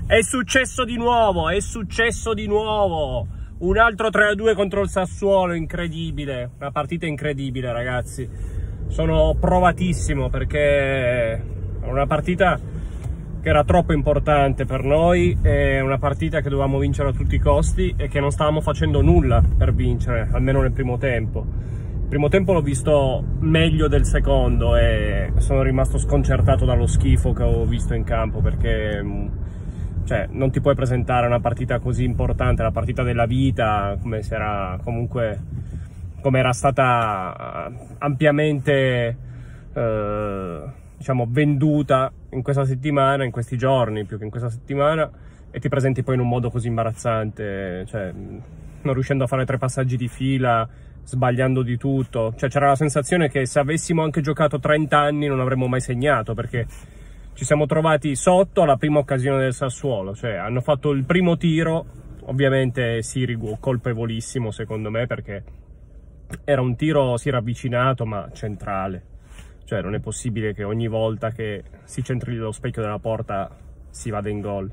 È successo di nuovo, un altro 3-2 contro il Sassuolo, incredibile, una partita incredibile ragazzi. Sono provatissimo perché è una partita che era troppo importante per noi, è una partita che dovevamo vincere a tutti i costi e che non stavamo facendo nulla per vincere, almeno nel primo tempo. Il primo tempo l'ho visto meglio del secondo e sono rimasto sconcertato dallo schifo che ho visto in campo, perché cioè, non ti puoi presentare una partita così importante, la partita della vita, come era stata ampiamente diciamo venduta in questa settimana, in questi giorni più che in questa settimana, e ti presenti poi in un modo così imbarazzante, cioè non riuscendo a fare 3 passaggi di fila, sbagliando di tutto. Cioè, c'era la sensazione che se avessimo anche giocato 30 anni non avremmo mai segnato, perché ci siamo trovati sotto alla prima occasione del Sassuolo. Cioè, hanno fatto il primo tiro, ovviamente Sirigu colpevolissimo secondo me, perché era un tiro, si era avvicinato ma centrale. Cioè, non è possibile che ogni volta che si centri lo specchio della porta si vada in gol.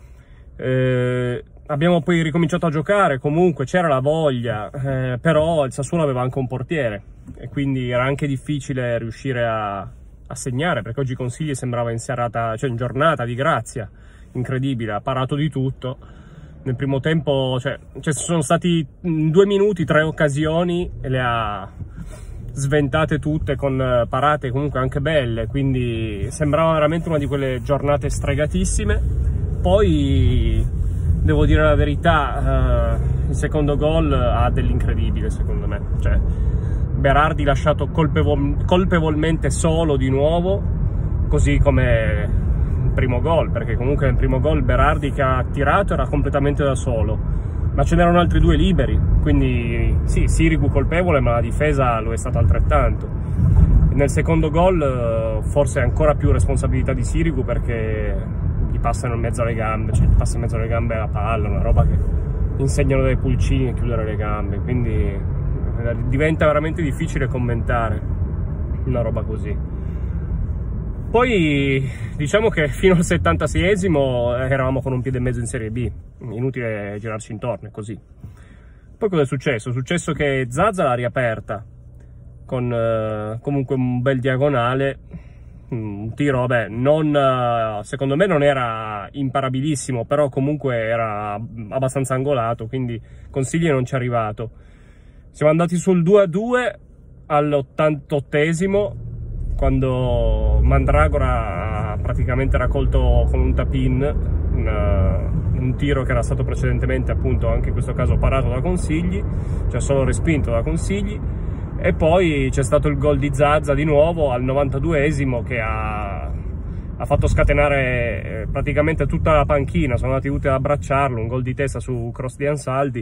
Abbiamo poi ricominciato a giocare, comunque c'era la voglia, però il Sassuolo aveva anche un portiere e quindi era anche difficile riuscire a segnare, perché oggi Consigli sembrava in serata, cioè in giornata di grazia, incredibile, ha parato di tutto. Nel primo tempo cioè sono stati in 2 minuti 3 occasioni e le ha sventate tutte con parate comunque anche belle, quindi sembrava veramente una di quelle giornate stregatissime. Poi devo dire la verità, il secondo gol ha dell'incredibile secondo me, cioè Berardi lasciato colpevolmente solo di nuovo, così come il primo gol, perché comunque nel primo gol Berardi che ha tirato era completamente da solo, ma ce n'erano altri 2 liberi, quindi sì, Sirigu colpevole, ma la difesa lo è stata altrettanto. Nel secondo gol forse ancora più responsabilità di Sirigu, perché gli passano in mezzo alle gambe, cioè gli passa in mezzo alle gambe la palla, una roba che insegnano dai pulcini a chiudere le gambe, quindi diventa veramente difficile commentare una roba così. Poi diciamo che fino al 76esimo eravamo con un piede e mezzo in Serie B, inutile girarci intorno, è così. Poi cosa è successo? È successo che Zaza l'ha riaperta con comunque un bel diagonale, un tiro, vabbè, secondo me non era imparabilissimo, però comunque era abbastanza angolato, quindi Consigli non ci è arrivato. Siamo andati sul 2-2 all'88esimo, quando Mandragora ha praticamente raccolto con un tap-in un tiro che era stato precedentemente, appunto, anche in questo caso parato da Consigli, cioè solo respinto da Consigli. E poi c'è stato il gol di Zaza di nuovo al 92esimo, che ha fatto scatenare praticamente tutta la panchina, sono andati tutti ad abbracciarlo, un gol di testa su cross di Ansaldi.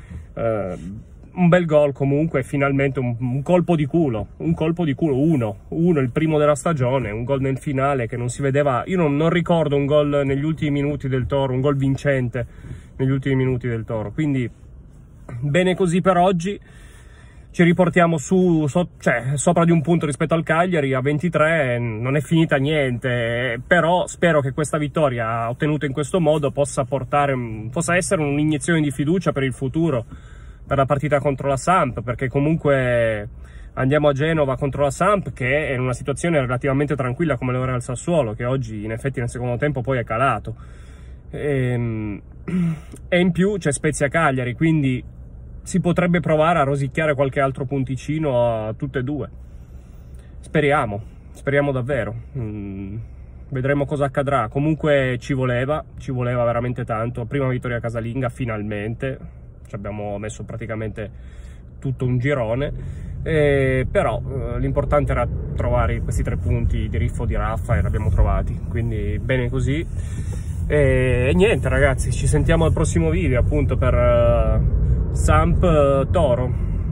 Un bel gol comunque, finalmente un colpo di culo, uno, il primo della stagione, un gol nel finale che non si vedeva. Io non ricordo un gol negli ultimi minuti del Toro, un gol vincente negli ultimi minuti del Toro, quindi bene così per oggi. Ci riportiamo sopra di un punto rispetto al Cagliari, a 23, non è finita niente, però spero che questa vittoria ottenuta in questo modo possa essere un'iniezione di fiducia per il futuro, per la partita contro la Samp, perché comunque andiamo a Genova contro la Samp, che è in una situazione relativamente tranquilla come lo era il Sassuolo, che oggi in effetti nel secondo tempo poi è calato, e in più c'è Spezia Cagliari, quindi si potrebbe provare a rosicchiare qualche altro punticino a tutte e 2. Speriamo davvero. Vedremo cosa accadrà. Comunque ci voleva veramente tanto. Prima vittoria casalinga, finalmente. Ci abbiamo messo praticamente tutto un girone, però l'importante era trovare questi 3 punti di Riffo di Raffa e li abbiamo trovati, quindi bene così. E niente ragazzi, ci sentiamo al prossimo video, appunto, per Samp Toro.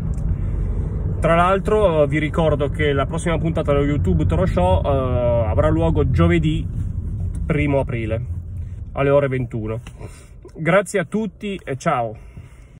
Tra l'altro vi ricordo che la prossima puntata dello YouTube Toro Show avrà luogo giovedì 1° aprile alle ore 21. Grazie a tutti e ciao!